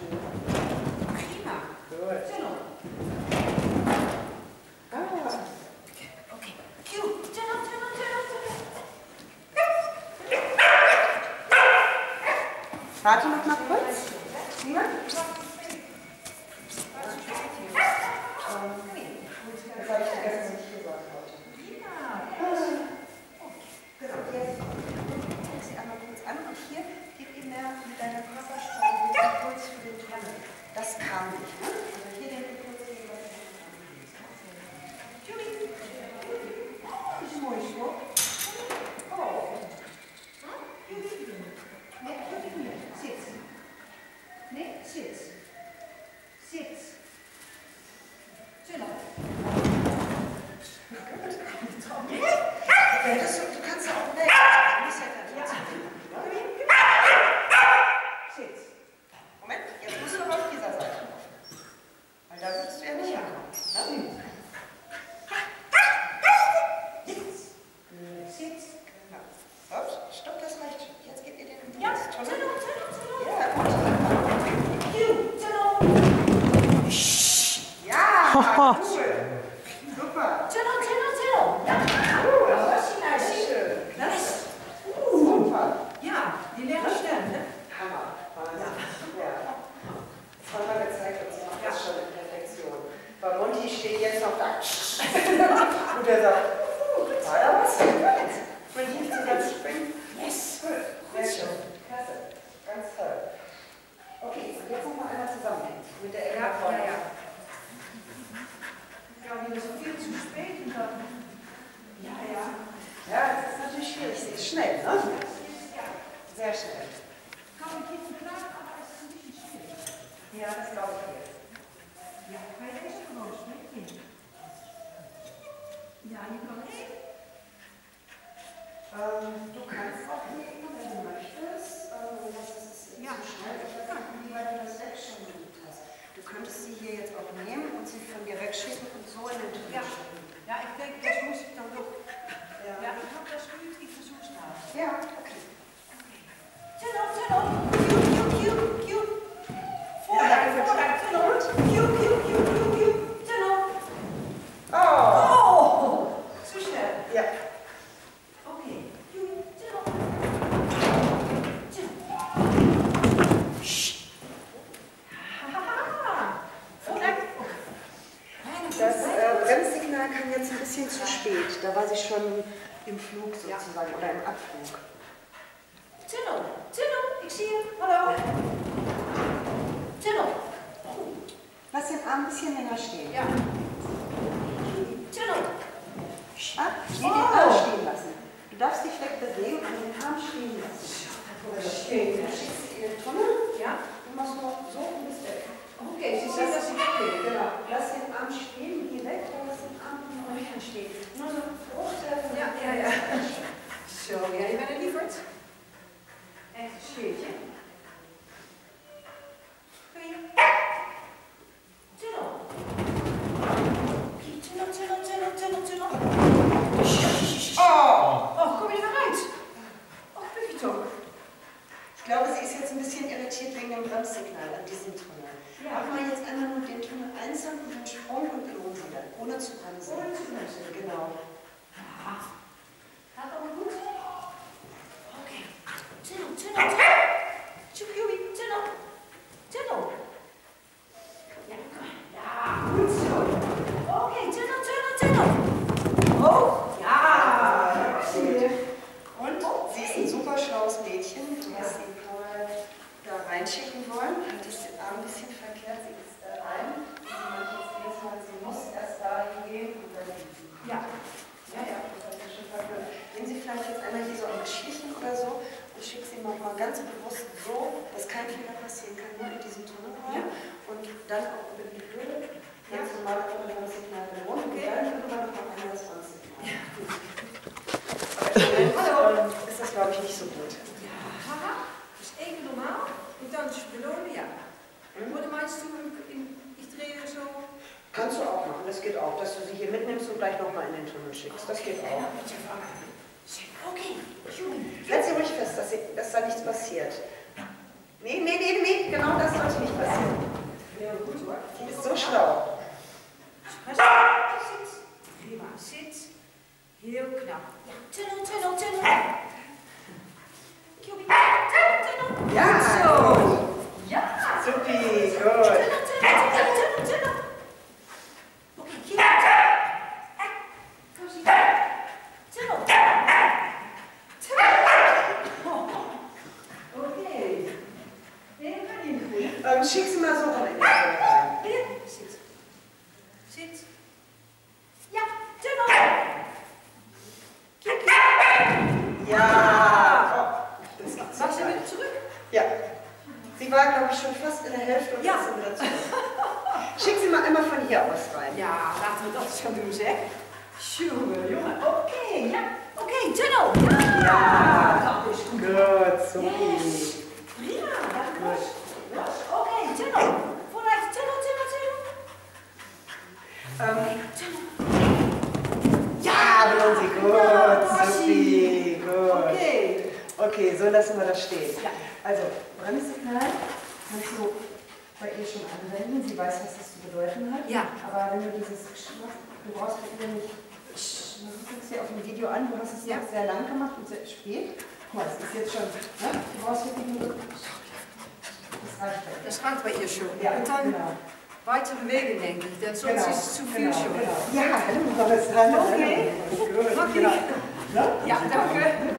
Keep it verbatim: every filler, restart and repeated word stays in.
Prima. Gut. Zeno. Ah. Okay. Cue. Zeno, Zeno, Zeno, Zeno. Warte noch mal kurz. Ja? Das habe ich vergessen, was ich gesagt habe. Genau, jetzt guck sie einmal kurz an und hier gib ihm mehr mit deiner Körpersprache den Impuls für den Tunnel. Das kam nicht, ne? Also hier den Impuls geben, was ich nicht ruhig, so. Oh. Nee, sitz. Nee, sitz. Sitz. Genau. Ja, das, du kannst ja auch weg. Du musst ja gar nicht Sitz. Moment, jetzt musst du aber auf dieser Seite machen. Weil da würdest du ja nicht hinkommen. Sitz. Sitz. Genau. Ups, stopp, das reicht schon. Jetzt gebt ihr den Impuls. Ja, Zeno, Zeno, Zeno. Ja, gut. Cue. Zeno. Ja, cool. Super. Zeno, Zeno, Zeno. Ja. Cool. Das ist nice. Schön. Nice. Super. Ja, die lernen schnell, ne? Hammer. Wahnsinn. Ja. Zweimal gezeigt und sie macht das schon in Perfektion. Bei Monty steht jetzt noch da. Und er sagt, war ja was? Und hier zusammen springen. Yes. Gut. Sehr schön. Klasse. Ganz toll. Okay, und jetzt noch mal einmal zusammenhängen. Mit der Ecke vorne. Ja, ja. Ja, hier ist viel zu spät und dann. Ja, ja. Ja, das ist natürlich schwierig. Sie ist schnell, ne? Sehr schnell. Kann man hier verklagen, aber es ist ein bisschen schwierig. Ja, das glaube ich jetzt. Ja, kann ich echt gewoon spreken. Ja, je kan het. Ähm, du kannst auch legen, wenn du möchtest. Ähm, das ist Ja. zu schnell. Ich weiß nicht, wie weit du das weg schon gelegt hast. Du könntest sie hier jetzt auch nehmen und sie von dir wegschicken und so in den Tunnel Ja. schicken. Ja, ik denk, dat moest ik dan ook. Ja, Ja, ik hoop dat is goed. Ik verzoek het nou. ja, okay. Zeno, Zeno. Cue, cue, cue, cue. Vooruit, vooruit, Zeno. Cue, cue, cue, cue, cue. Zeno. Oh! Oh, zo snel. Ja. Oké. Cue, Zeno. Zeno. Hahaha. Vooruit. Das äh, Bremssignal kam jetzt ein bisschen zu spät. Da war sie schon im Flug sozusagen oder im Abflug. Zeno, Zeno, ik zie je. Hallo. Zeno. Lass den Arm ein bisschen länger stehen. Ja. Zeno. Ah, nee, den Arm stehen lassen. Du darfst dich wegbewegen und den Arm stehen lassen. Stehen. Dann schickst du in den Tunnel. Ja. Du machst nur so und bist weg. Oké, ze zien dat ze weg Genau. Lass den Arm stehen, geh weg, dann lass den Arm noch nicht stehen. Nur so ein Bruchteil von Ja, ja, ja. Zo, ja, je bent een lieverd. Echt een scheertje. Kun je? Zeno. Zeno, Zeno, Zeno, Zeno, Zeno. Oh! Oh, kom je er maar uit? Oh, Puffy toch? Ich glaube, sie ist jetzt ein bisschen irritiert wegen dem Bremssignal an diesem Tunnel. Ja. Mach mal jetzt einmal nur den Tunnel einzeln und den Sprung und belohnen sie dann, ohne zu bremsen. Ohne zu bremsen. Genau. Ja. Gaat allemaal goed? Oké. Zeno, Zeno, Zeno. Tjoepjoei, Zeno. Zeno. Ja, ja, goed zo. Oké, Zeno, Zeno, Zeno. Oh, ja. Gut. Und sie ist ein super schlaues Mädchen. Du hast sie vorher da reinschicken wollen. Hattest den Arm ein bisschen verkehrt. Sie ist da rein. Sie meint jetzt jedes Mal, sie muss erst da hingehen und dann hinten. Ja. Ja, ja. Das hat sie schon verkehrt. Nehmen Sie vielleicht jetzt einmal hier so ein Schlichen oder so und schicken Sie nochmal ganz bewusst so, dass kein Fehler passieren kann, nur in diesem Tunnel rein. Und dann auch über die Höhe. Ganz normal über das Signal belohnt. Und dann drüber noch einmal das Bremssignal. Ja, gut. Hallo. Ist das, glaube ich, nicht so gut. Ja, haha. Dus één keer normaal. En dan is belonen, ja. Oder meinst du, ich drehe so? Kannst du auch machen, das geht auch, dass du sie hier mitnimmst und gleich nochmal in den Tunnel schickst. Das geht auch. Okay, Halt sie ruhig fest, dass, sie, dass da nichts passiert. Nee, nee, nee, nee, genau das sollte nicht passieren. schlau. Sit. Prima. Sit. Heel knap. Ja, tunnel, tunnel, tunnel. Cubie. Tunnel, tunnel. Ja, Zo. gut. Ja. Supi, gut. Tunnel, tunnel, tunnel, tunnel, tunnel. Oké, hier. Cozy. Tunnel. Tunnel. Oké. Heel goed. Ähm, schick sie mal so rein. rein. Weer. Sit. Sit. Ja, tunnel. Kijk. Ja. Oh, das geht so Mag ze weit. weer terug? Ja. Sie war, glaube ich, schon fast in der Hälfte und Ja. jetzt sind wir dazu. Schick sie mal einmal von hier aus rein. Ja, laten we dat eens gaan doen, zeg. Jongen, jongen. Oké, ja. Oké, tunnel. Ja. Ja. Dat is goed. Gut, supi. Yes. Prima. Dat Gut. was. Oké, tunnel. Vooruit, tunnel, tunnel, tunnel. Ähm, Tunnel. ja, Blonsi, gut, supi, gut. Oké. Okay, so lassen wir das stehen. Ja. Also, Bremssignal kannst du bei ihr schon anwenden. Sie weiß, was das zu bedeuten hat. Ja. Aber wenn du dieses Ksch machst, du brauchst wieder nicht. Du guckst dir auf dem Video an, du hast es Ja. jetzt sehr lang gemacht und sehr spät. Guck mal, das ist jetzt schon. Ne? Du brauchst wirklich nur. Das reicht bei dir. Das gaat bij je schon. Ja, Und dann genau. weiter bewegen, denke ich. Denn sonst Genau, ist es zu viel genau, schon. genau. Ja, genau. Das ist dran. Okay. Gut, Okay. genau. Ne? Ja, danke.